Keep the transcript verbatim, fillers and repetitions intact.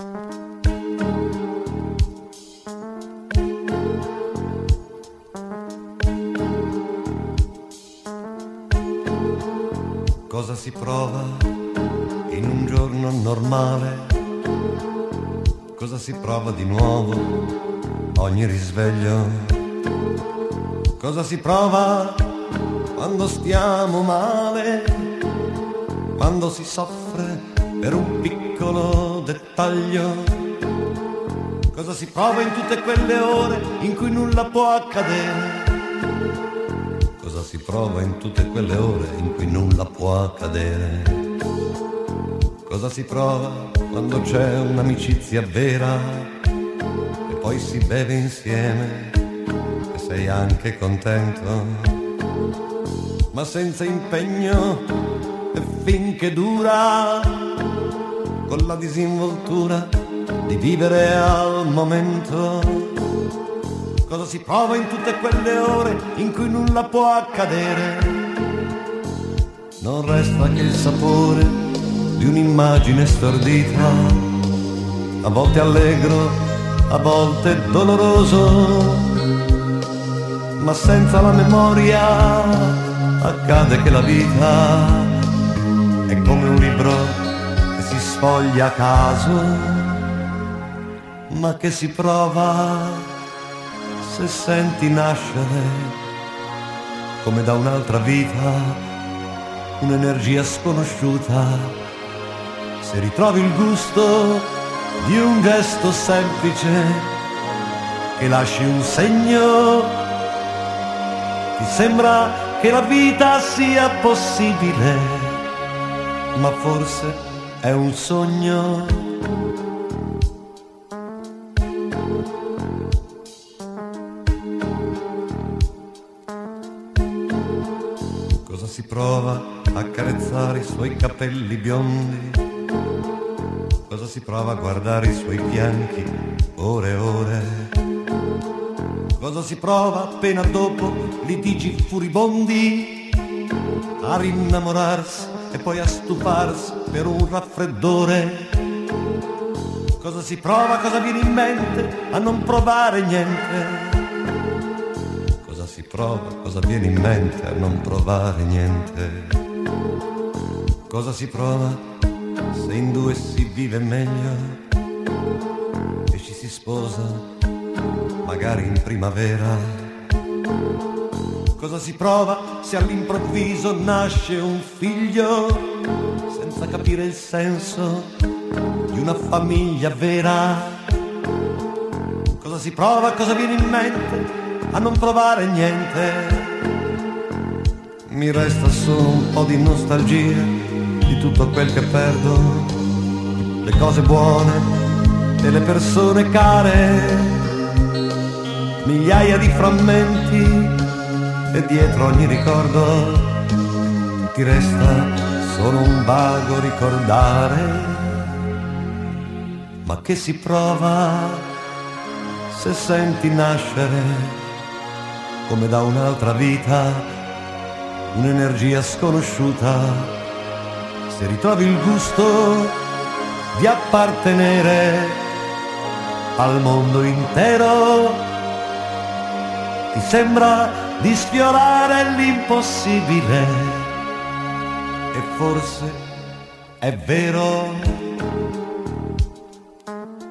Cosa si prova in un giorno normale? Cosa si prova di nuovo ogni risveglio? Cosa si prova quando stiamo male? Quando si soffre per un piccolo dettaglio? Cosa si prova in tutte quelle ore in cui nulla può accadere? Cosa si prova in tutte quelle ore in cui nulla può accadere? Cosa si prova quando c'è un'amicizia vera e poi si beve insieme e sei anche contento, ma senza impegno e finché dura, con la disinvoltura di vivere al momento. Cosa si prova in tutte quelle ore in cui nulla può accadere? Non resta che il sapore di un'immagine stordita, a volte allegro, a volte doloroso, ma senza la memoria accade che la vita è come un libro che si sfoglia a caso, ma che si prova se senti nascere, come da un'altra vita, un'energia sconosciuta, se ritrovi il gusto di un gesto semplice che lasci un segno, ti sembra che la vita sia possibile, ma forse è un sogno. Cosa si prova a carezzare i suoi capelli biondi? Cosa si prova a guardare i suoi fianchi ore e ore? Cosa si prova appena dopo litigi furibondi a rinnamorarsi e poi a stufarsi per un raffreddore? Cosa si prova, cosa viene in mente a non provare niente? Cosa si prova, cosa viene in mente a non provare niente? Cosa si prova se in due si vive meglio e ci si sposa magari in primavera? Cosa si prova se all'improvviso nasce un figlio senza capire il senso di una famiglia vera? Cosa si prova, cosa viene in mente a non provare niente? Mi resta solo un po' di nostalgia di tutto quel che perdo, le cose buone e le persone care, migliaia di frammenti e dietro ogni ricordo ti resta solo un vago ricordare. Ma che si prova se senti nascere come da un'altra vita un'energia sconosciuta, se ritrovi il gusto di appartenere al mondo intero, ti sembra di sfiorare l'impossibile e forse è vero.